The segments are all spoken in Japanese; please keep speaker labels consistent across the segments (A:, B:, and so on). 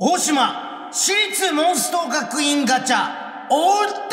A: 大島市立モンスト学院ガチャおってよ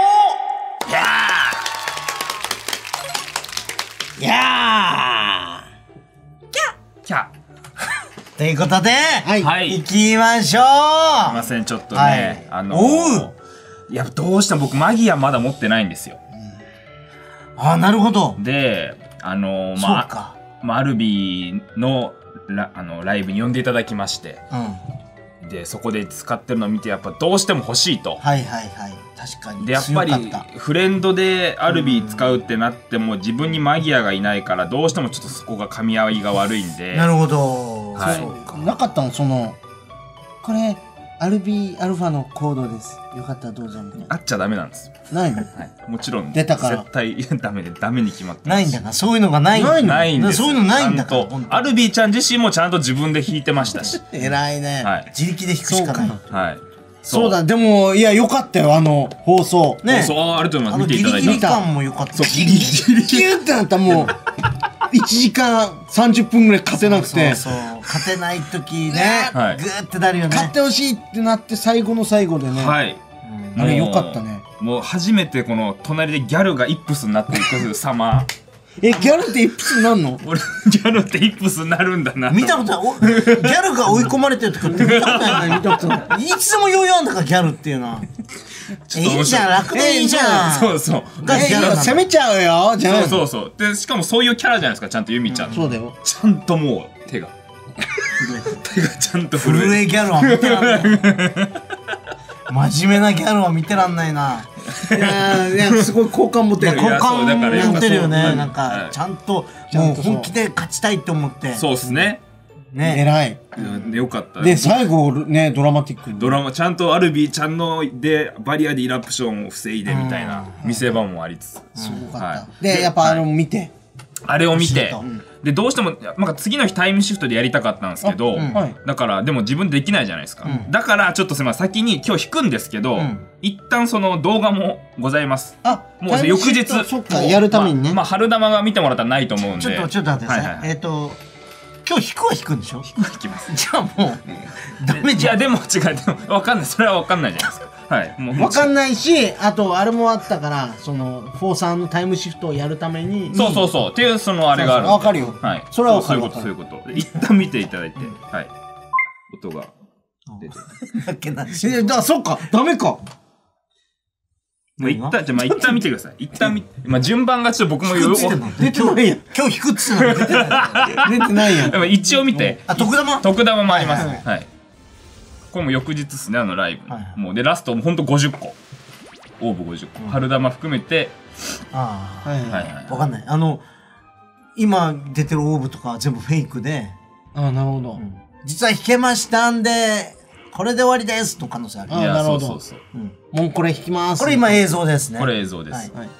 A: いや
B: キャ
A: ということで、
B: はい
A: 行きましょう。
B: すいません、ちょっとね、
A: おう
B: いや、どうしても僕マギアまだ持ってないんですよ。
A: あ、なるほど。
B: で、
A: そうか。
B: アルビーのライブに呼んでいただきまして、で、そこで使ってるのを見て、やっぱどうしても欲しいと。
A: はいはいはい。確かに。
B: で、やっぱりフレンドでアルビー使うってなっても、自分にマギアがいないから、どうしてもちょっとそこが噛み合いが悪いんで。
A: なるほど。
B: はい
A: そうか。
C: なかったのこれアルビーアルファのコードです。よかったらどうぞみたいな。
B: あっちゃダメなんです。
C: ないの？
B: はい。もちろん。
C: 出たから
B: 絶対ダメに決まって
A: ないんだな。そういうのがないんだ。
B: ないんです。
A: そういうのないんだから。
B: ちゃんとアルビーちゃん自身もちゃんと自分で弾いてましたし。
A: 偉いね。
B: はい。
A: 自力で弾くしかない。
B: はい。
C: そうだ、でも、いや、よかったよ、放送。
A: ね。
B: そう、ありがとうございます。見てい
A: ギリ
B: ただいて。
A: ギリ感も良かった。
B: そう、ギリギリ。
C: キューってなったらもう、1時間30分ぐらい勝てなくて。
A: そう。勝てない時ね。
B: はい
A: グーってなるよね。
C: 勝ってほしいってなって最後の最後でね。
B: はい。
C: あれよかったね。
B: もう初めてこの隣でギャルがイップスになっていく様。
C: ギャルってイップスになんの？
B: 俺、ギャルってイップスになるんだな。
A: 見たことない。ギャルが追い込まれてるとかって見たことない。
C: 見たことない。
A: いつでも余裕あんだからギャルっていうのは。いいじゃん、楽でいいじゃん。
B: そうそう。
A: がギャルなんだ。
C: 攻めちゃうよ、じゃあ。
B: そうそう。で、しかもそういうキャラじゃないですか、ちゃんとユミちゃん。
C: そうだよ。
B: ちゃんともう、手がちゃんと
A: 震えギャルは見てらんない。真面目なギャルは見てらんないな。
C: いや、すごい好感持てる。
A: 好感
B: だから
A: 持てるよね。なん
B: は
A: か、
B: い
A: ちゃんと、もう本気で勝ちたいって思って。
B: そうっすね。
A: ね。
C: 偉い。
B: よかった。
C: で、最後ね、ドラマティックに。
B: ドラマ、ちゃんとアルビーちゃんので、バリアでイラプションを防いでみたいな見せ場もありつつ。
C: すごか
B: は
C: った。で、やっぱ見て。
B: あれを見て
A: 欲しい、
B: で、どうしても、なんか次の日タイムシフトでやりたかったんですけど、
C: はい。
B: だから、でも自分できないじゃないですか。だから、ちょっとすみません、先に今日弾くんですけど、一旦その動画もございます。
C: あ、
B: もう翌日。
C: そっか、やるためにね。
B: まあ、春玉が見てもらったらないと思うんで。
A: ちょっと待ってください。今日弾くは弾くんでしょ？
B: 弾きます。
A: じゃあもう、ダメじゃん。
B: でも違う、でも、わかんない。それはわかんないじゃないですか。はい。もう
C: わかんないし、あと、あれもあったから、フォーさんのタイムシフトをやるために。
B: そうそうそう。っていう、そのあれがある。
C: わかるよ。
B: はい。
C: それはわかる。
B: そういうこと。一旦見ていただいて。はい。音が出て。
A: だっけな。
C: そっか、ダメか。
B: 一旦見てください。一旦見て。まあ、順番がちょっと僕も
C: 出てないやん。
A: 今日弾くっつっての出てない。
C: 出てないやん。
B: でも一応見て。
A: あ、特玉？
B: 特玉もありますね。はい。これも翌日ですね、ライブ。もうで、ラストほんと50個。オーブ50個。春玉含めて。
A: ああ。
B: はい。
A: わかんない。今出てるオーブとかは全部フェイクで。
C: あ、なるほど。
A: 実は弾けましたんで、これで終わりですと可能性ある。
C: あ、なるほど。
B: そうそう。
C: もうこれ弾きます。
A: これ今映像ですね。
B: これ映像です。
A: はい。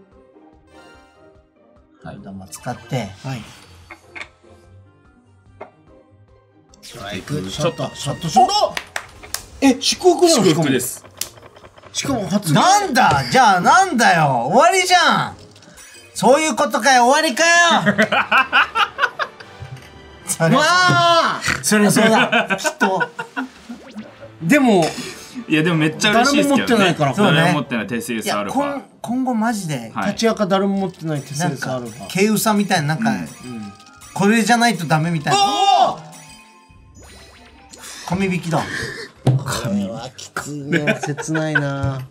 C: はい。
A: 玉使って。
C: はい。
B: ちょっと。
C: 祝福なの？
B: 祝福です。
C: しかも初
A: なんだじゃあなんだよ終わりじゃんそういうことかよ終わりかよそれそうだきっと
C: でも
B: いやでもめっちゃ嬉しいですけどね。
C: 誰も持ってないから
B: 誰も持ってないテセウスアルファ。
A: 今後マジで
C: 立ち赤誰も持ってないテセウスアルファ
A: ケイウサみたいななんかこれじゃないとダメみたいな紙引きだ
C: 紙はきついね切ないな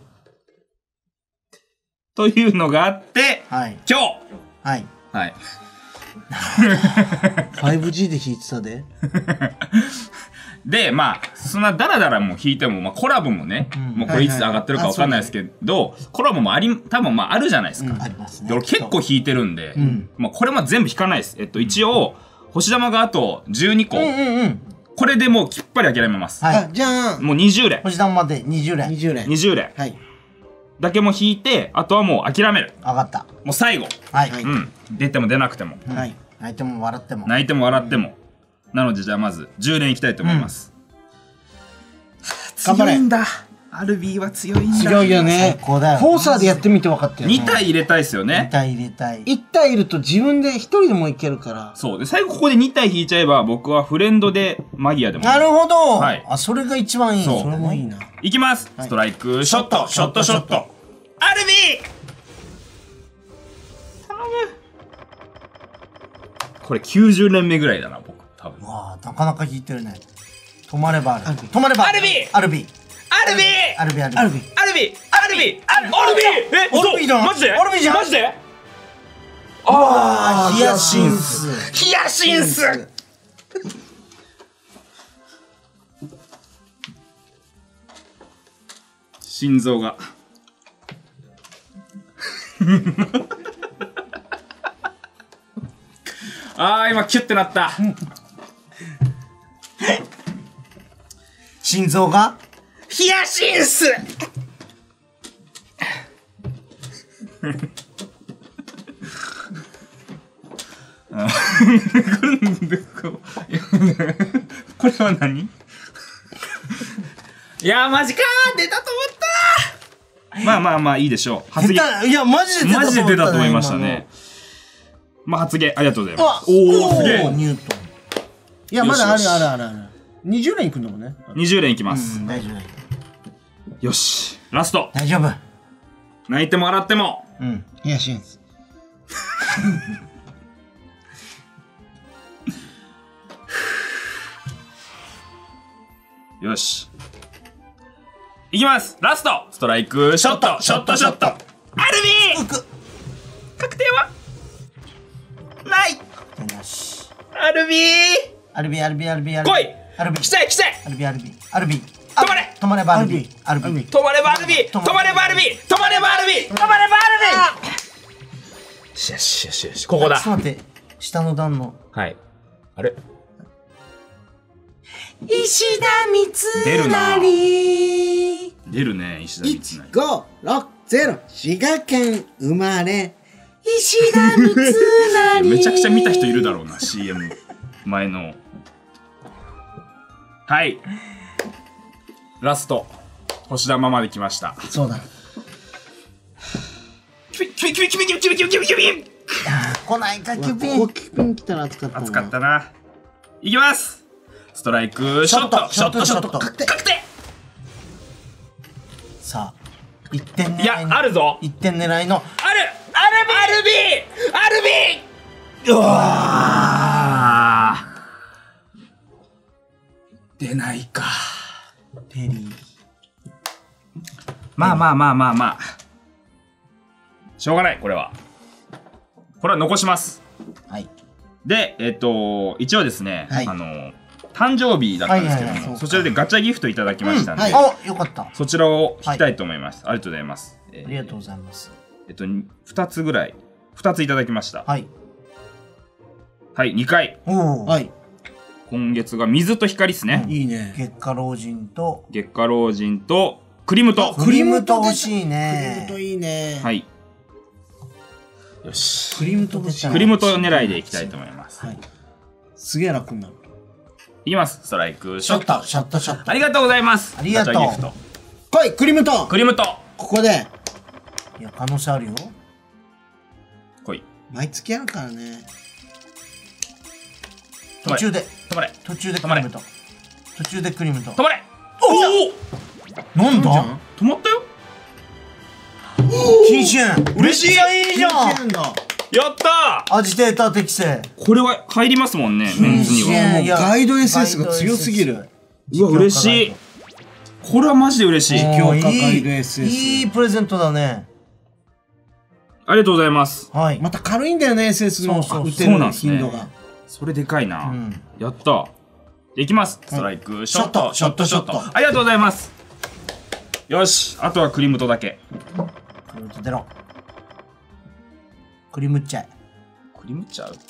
B: というのがあって今日
A: はい
B: はい
C: 5G で弾いてたで
B: で、まあ、そんなダラダラも弾いても、まあコラボもね、もうこれいつ上がってるかわかんないですけど、コラボも多分まああるじゃないですか。
A: ありますね。
B: で、俺結構弾いてるんで、まあこれも全部弾かないです。一応、星玉があと12個。これでもうきっぱり諦めます。
A: はい。
C: じゃあ、
B: もう20連。
A: 星玉まで20連。
B: 20連。
C: はい。
B: だけも弾いて、あとはもう諦める。
A: 上がった。
B: もう最後。
A: はい。
B: 出ても出なくても。
C: はい。
A: 泣いても笑っても。
B: 泣いても笑っても。なのでじゃあまず10連いきたいと思います。
C: 頑張れ。
B: 強いんだ。 アルビーは強いんだ。
C: 強いよね。
A: 最高だよ
C: フォーサーでやってみて分かったよ。
B: 2体入れたいですよ
A: 2
B: ね。
A: 体入れたい。
C: 1体いると自分で1人でもいけるから。
B: そう。で、最後ここで2体引いちゃえば、僕はフレンドでマギアでも。
A: なるほど、
B: はい
A: あ、それが一番いい。
B: そう
C: それもいいな。
B: いきます、ストライク、ショット、ショット、ショット。アルビー頼む。これ90連目ぐらいだな、僕。多分。
A: わあ、なかなか引いてるね。止まればアルビ。止まれば
B: アルビ
A: アルビ。
B: アルビー
A: アルビ、アルビ。
C: アルビ。
B: アルビーアルビーアルビーえ、
A: アルビじゃん
B: マジで
A: アルビじゃん
B: マジで
A: ああ、ヒヤシンス。
B: ヒヤシンス心臓があー今キュッてなった
A: 心臓が
B: ヒヤシンスこれは何いやーマジかー出たと思ったまあまあまあいいでしょう。発言
A: いや、マジで出たと思った、ね。
B: マジで出たと思いましたね。まあ発言ありがとうございます。
A: お
B: おーすげえ
A: ニュートン。
C: いや、まだある
B: よしよし
C: あるあるある。20連いくんだもんね。
B: 20連いきます。
A: 大丈夫。
B: よしラスト
A: 大丈夫。
B: 泣いても笑っても
A: うん。
C: いや、シンス。
B: よしいきますラストストライクショットショットショットアルビー確定はない
A: よし。
B: アルビー
A: アルビ、アルビ、アルビ、アルビ。
B: 来い
A: アルビ。
B: 来て来て
A: アルビ、アルビ。アルビ。
B: 止まれ
A: 止まればアルビ。アルビ。
B: 止まればアルビー止まればアルビー止まればアルビー止まればアルビーよしよしよしよしここだ
A: ちょっと待って。下の段の。
B: はいあれ
A: 石田三
B: 出るな
A: 成。
B: 出るね石田三成
C: 1560滋賀県生まれ。
A: 石田三成。
B: めちゃくちゃ見た人いるだろうな CM 前のはいラスト星玉まで来ました
C: そうだ。
B: キュビキュビキュビキュビキュビキュビキュビキュビキュビ
A: 来ないか、キュピ
C: ここ
A: ン。
C: キュピン来たら熱かったな。
B: 熱かったな。いきますストライクショットショットショット確定
A: さあ、1点狙いの。
B: いやあるぞ
A: 1点狙いの。
B: あるアルビーアルビーうわー出ないか
A: テリー。
B: まあまあまあまあまあしょうがないこれは残します
A: はい。
B: で一応ですね、
A: はい
B: 誕生日だったんですけども、
A: はいはいはい
B: そちらでガチャギフトいただきましたんで、
C: はい
A: あ、よかった。あ
B: そちらを引きたいと思います、ありがとうございます
A: りがとうございます。
B: 2つぐらい2ついただきました
A: はい。
B: はい2回
A: おお。
C: はい。
B: 今月が水と光っすね、
C: いいね。
A: 月下老人と、
B: 月下老人とクリムト
A: クリムト欲しい
C: クリ
A: ね
C: ム。トいいね。
B: はいよし
C: クリムト欲しい。
B: クリムト狙いでいきたいと思います、
C: はい。すげえ楽になる。
B: いきますストライクシ
A: ショット、
B: ョット
A: ショット、ショット。
B: ありがとうございます
A: ありがとう
B: ガチャギフト
C: 来い、クリムト
B: クリムト
C: ここで、
A: いや、可能性あるよ。
B: 来い
C: 毎月やるからね。
A: 途中で、
B: 止まれ
A: 途中でクリムト。途中でクリムト
B: 止。まれおお
A: なんだ
B: 止まったよ
A: 金春
B: 嬉しい
A: いいじゃん
C: だ。
B: やった
A: アジテーター適正。
B: ーこれは入りますもんねメンズに
A: い
B: は
A: やいや
C: ガイド SS が強すぎる。
B: うわ嬉しいこれはマジで嬉しい
C: 強化
A: いい
C: ガイド SS
A: いいプレゼントだね。
B: ありがとうございます
A: はい。
C: また軽いんだよね、SS の
A: そうそう
C: 打てる
B: そうなんですね
C: 頻度が。
B: それでかいな、
A: うん
B: やったいきますストライクショットショットショット
A: ショット
B: ありがとうございますよしあとはクリムトだけ
A: クリムト出ろ。クリムっちゃえ。
B: クリムちゃう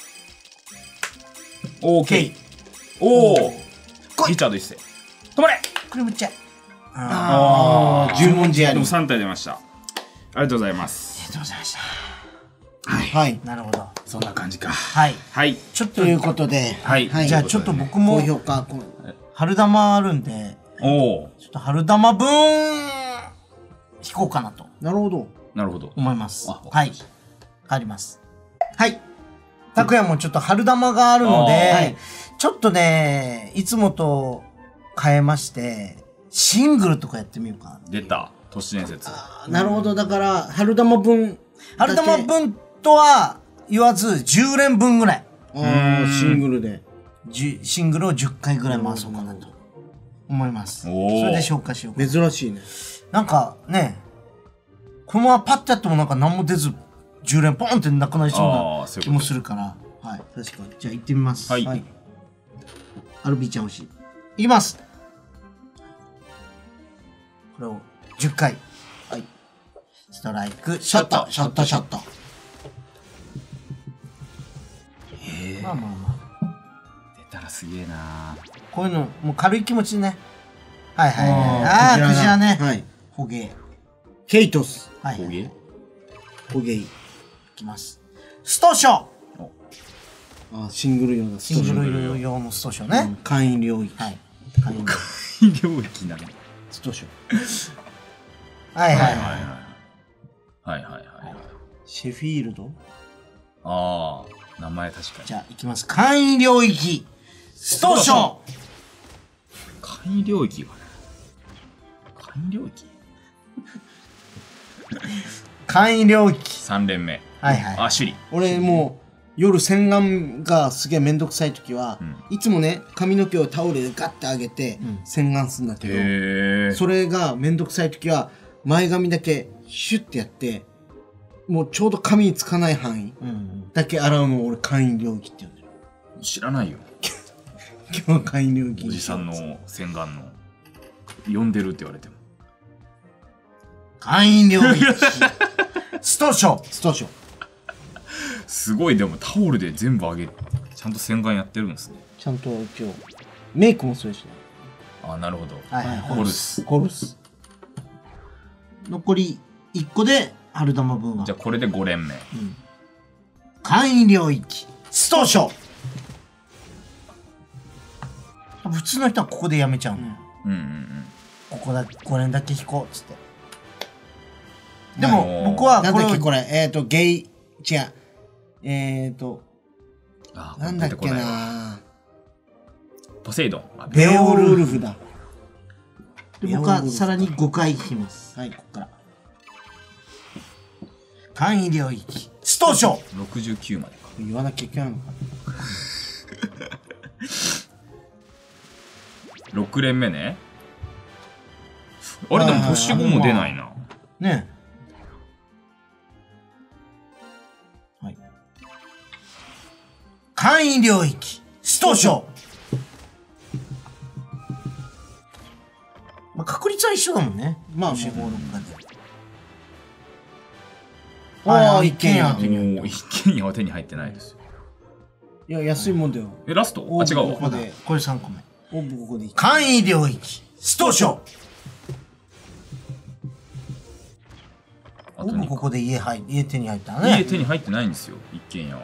B: オーケー
A: ケイ。
B: おお
A: 来い
B: リチャード一世止まれ
A: クリムっちゃえ。
C: ああ、十文字やり
B: でも。3体出ましたありがとうございます
A: ありがとうございました。
C: はい。
A: なるほど。
B: そんな感じか
A: はい。
B: はい
A: ちょっと
C: ということで、
B: はい
A: じゃあちょっと僕も
C: 高評価、
A: 春玉あるんで、
B: おお
A: ちょっと春玉分引こうかなと
C: なるほど。
B: なるほど。
A: 思います。
B: あ
A: はい。帰ります。はい。拓也もちょっと春玉があるので、
C: はい、
A: ちょっとね、いつもと変えまして、シングルとかやってみようかな。
B: 出た。都市伝説。
C: なるほど。だから、春玉分。
A: 春玉分とは言わず、10連分ぐらい。
C: シングルで。
A: シングルを10回ぐらい回そうかなと思います。それで消化しようか。
C: 珍しいね。
A: なんかね、このままパッてやってもなんか何も出ず、10連ポンってなくなりそうな気もするから。はい。確かに。じゃあ行ってみます。
B: はい。
A: アルビーちゃん欲しい。いきます。これを10回。はい。ストライク、ショット、ショット、ショット。まあまあまあ。
B: 出たらすげえな。
A: こういうの、もう軽い気持ちでね。はいはいはい。ああ、クジラね。
C: はい。
A: ホゲー。
C: ケイトス。
A: はい。
B: ホゲ
C: ホゲイ。
A: いきます。ストショ。
C: シングル用の
A: シングル用のストショね。
C: 簡易領域。
A: はい。
B: 簡易領域なの。
C: ストショ。
A: はいはいはい。
B: はいはいはい。
C: シェフィールド。
B: ああ、名前確かに。
A: じゃあ、いきます。簡易領域、ストショ。
B: 簡易領域がね。簡易領域
A: 簡易領域。
B: 3連目。
A: はいはい。
B: あ、首里。
C: 俺もう、夜洗顔がすげえめんどくさい時は、いつもね、髪の毛をタオルでガッて上げて、洗顔するんだけど、それがめんどくさい時は、前髪だけシュッてやって、もうちょうど髪につかない範囲だけ洗うのを俺簡易領域って呼んでる。
B: 知らないよ。
C: 今日は簡易領域。
B: おじさんの洗顔の、呼んでるって言われても。
A: 簡易領域、ストショ。
C: ストショ。
B: すごい、でもタオルで全部上げる。ちゃんと洗顔やってるんですね。
C: ちゃんと一応、メイクもするしね。
B: あ、なるほど。
A: はいはい。
B: ホルス。
C: ホルス。
A: 残り1個で春玉分は。
B: じゃあこれで5連目。
A: 簡易領域、ストショ。普通の人はここでやめちゃうの。ここだ、5連だけ引こうっつって。でも僕は
C: なんだっけこれ、ゲイ、違う。なんだっけな。
B: ポセイドン。
C: ベオルルフだ。
A: 僕はさらに5回引きます。はい、ここから。簡易領域、ストショ。
B: 69までか。
C: 言わなきゃいけないのか。
B: 6連目ね。あれでも星5も出ないな。
A: ねえ。はい。簡易領域、ストショ。まあ、確率は一緒だもんね。
C: まあ、
A: 星5、6がで。
C: ああ、一軒家。
B: 一軒家は手に入ってないですよ。
C: いや、安いもんだよ。
B: ラスト？あ、違うわ。
A: まだ、これ3個目。
C: ここでいい。
A: 簡易領域、ストショ。僕ここで家手に入ったね。
B: 家手に入ってないんですよ、一軒家は。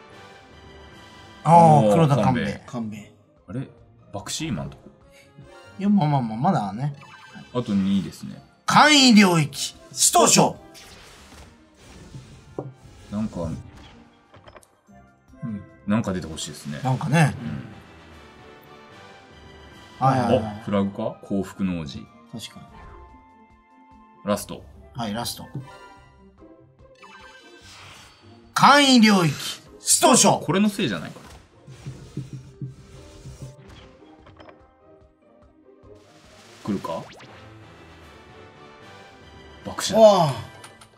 A: ああ、黒田官兵衛。
C: 官兵衛。
B: あれバクシーマンとこ。
A: いや、まあまあまあ、まだね。
B: あと2ですね。
A: 簡易領域、ストショ。
B: なんか出てほしいですね。
A: なんかね。はいはいはい。
B: フラグか幸福の王子。
C: 確かに。
B: ラスト。
A: はい、ラスト。簡易領域、ストショ。
B: これのせいじゃないかな。来るか爆死だ。
C: ああ。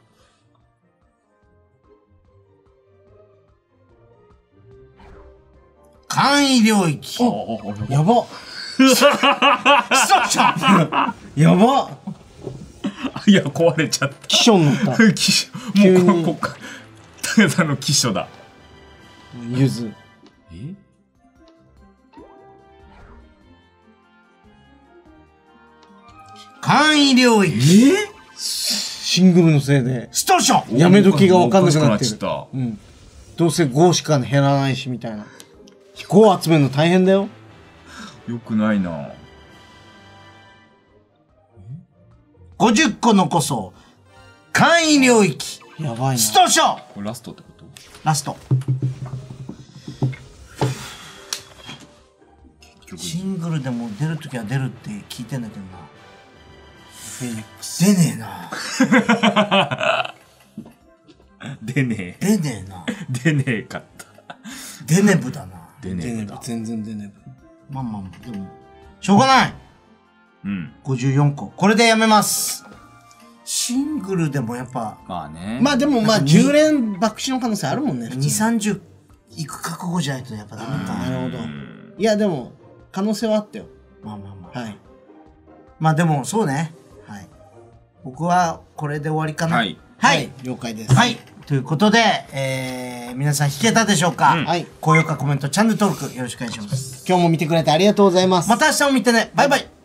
A: 簡易領域。
C: やば。
A: ストショ。
C: やば。
B: いや、壊れちゃった。
C: 機種になった。
B: 機種。もうこっから、武田の機種だ。
C: ゆず。
A: 簡易領域。
C: シングルのせいで。
A: ストショ。
C: やめ時が分かんなくなってる。
B: うん。
C: どうせ5しか減らないし、みたいな。5集めるの大変だよ。
B: よくないな。
A: 50個残そう。簡易領域。
C: やばいな。
A: ストショー。
B: これラストってこと？
A: ラスト。シングルでも出るときは出るって聞いてんだけどな。
C: フェニックス。
A: 出ねえな。
B: 出ね
A: え。出ねえな。
B: 出ねえかった。
A: 出ねぶだな。
B: 出ね
C: ぶ。全然出ね
A: ぶ。まあまあ、でも、しょうがない。
B: うん。
A: 54個。これでやめます。シングルでもやっぱ。
B: まあね。
C: まあでもまあ10連爆死の可能性あるもんね。
A: 2、30いく覚悟じゃないとやっぱダメか。
C: なるほど。いやでも、可能性はあったよ。
A: まあまあまあ。
C: はい。
A: まあでも、そうね。はい。僕はこれで終わりかな。
C: はい。はい。了解です。
A: はい。ということで、皆さん弾けたでしょうか？はい。高評価、コメント、チャンネル登録よろしくお願いします。
C: 今日も見てくれてありがとうございます。
A: また明日も見てね。バイバイ。